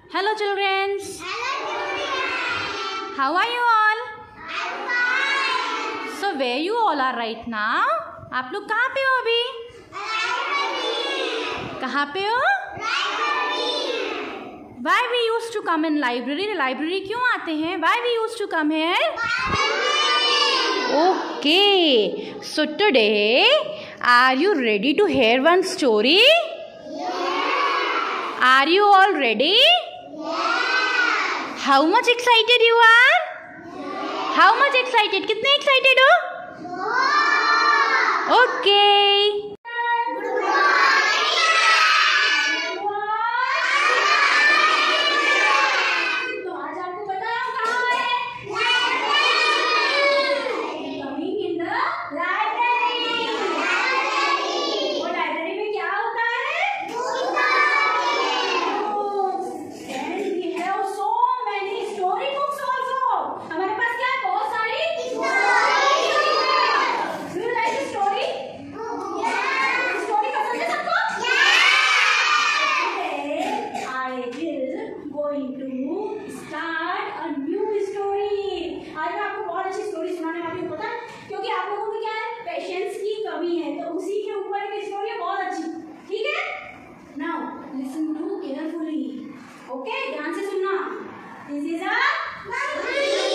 Hello children. How are you all? So where you all are right now? आप लोग कहाँ पे हो अभी? कहाँ पे हो? Why we used to come in library? Library क्यों आते हैं? Why we used to come here? Okay. So today, are you ready to hear one story? Are you all ready? How much excited you are? How much excited? कितने excited हो? Okay. तो आज आपको पता है कहाँ है? Coming in the library. वो library में क्या होता है? And we have so many story books also. हमारे पास क्या है? बहुत सारी Do you like the story? Story पसंद है सबको? Today I will going to start a new story. आज मैं आपको बहुत अच्छी स्टोरी सुनाने वाली हूँ, पता है? क्योंकि आप लोगों में क्या है? पेशेंस की कमी है, तो उसी के ऊपर एक स्टोरी है बहुत अच्छी, ठीक है? Now listen to carefully. Okay, ध्यान से सुनना. This is a